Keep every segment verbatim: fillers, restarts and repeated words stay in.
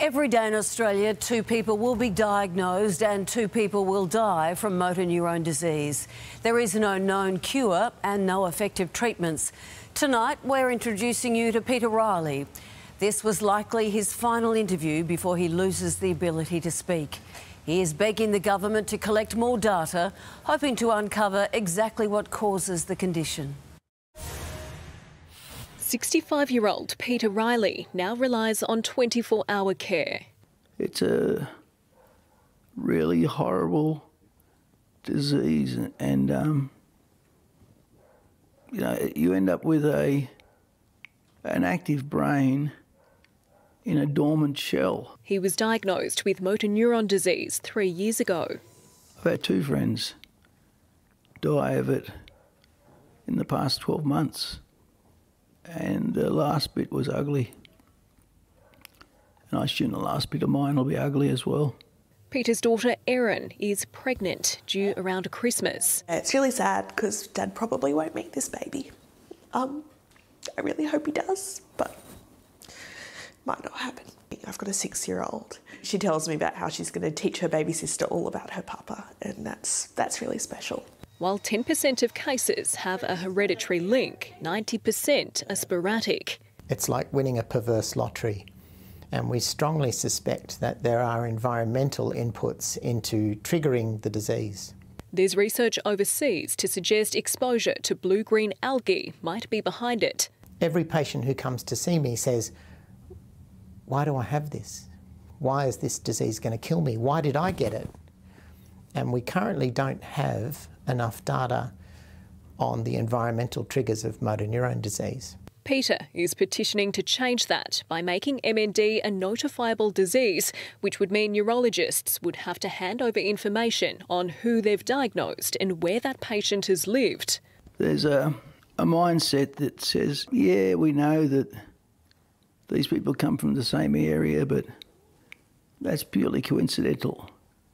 Every day in Australia, two people will be diagnosed and two people will die from motor neurone disease. There is no known cure and no effective treatments. Tonight, we're introducing you to Peter Riley. This was likely his final interview before he loses the ability to speak. He is begging the government to collect more data, hoping to uncover exactly what causes the condition. sixty-five-year-old Peter Riley now relies on twenty-four hour care. It's a really horrible disease, and um, you know, you end up with a an active brain in a dormant shell. He was diagnosed with motor neurone disease three years ago. I've had two friends die of it in the past twelve months. And the last bit was ugly. And I assume the last bit of mine will be ugly as well. Peter's daughter Erin is pregnant, due around Christmas. It's really sad because Dad probably won't meet this baby. Um, I really hope he does, but might not happen. I've got a six-year-old. She tells me about how she's going to teach her baby sister all about her papa, and that's that's really special. While ten percent of cases have a hereditary link, ninety percent are sporadic. It's like winning a perverse lottery, and we strongly suspect that there are environmental inputs into triggering the disease. There's research overseas to suggest exposure to blue-green algae might be behind it. Every patient who comes to see me says, "Why do I have this? Why is this disease going to kill me? Why did I get it?" And we currently don't have enough data on the environmental triggers of motor neurone disease. Peter is petitioning to change that by making M N D a notifiable disease, which would mean neurologists would have to hand over information on who they've diagnosed and where that patient has lived. There's a, a mindset that says, yeah, we know that these people come from the same area, but that's purely coincidental.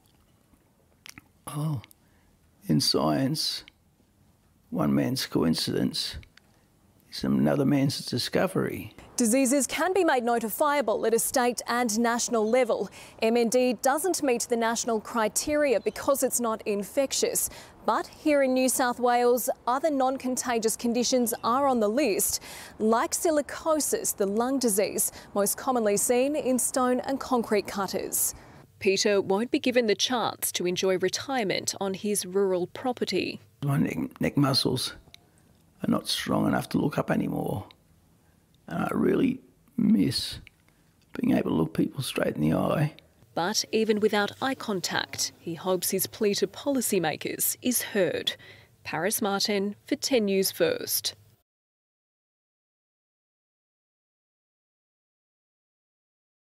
Oh. In science, one man's coincidence is another man's discovery. Diseases can be made notifiable at a state and national level. M N D doesn't meet the national criteria because it's not infectious. But here in New South Wales, other non-contagious conditions are on the list, like silicosis, the lung disease, most commonly seen in stone and concrete cutters. Peter won't be given the chance to enjoy retirement on his rural property. My neck, neck muscles are not strong enough to look up anymore. And I really miss being able to look people straight in the eye. But even without eye contact, he hopes his plea to policymakers is heard. Paris Martin for ten News First.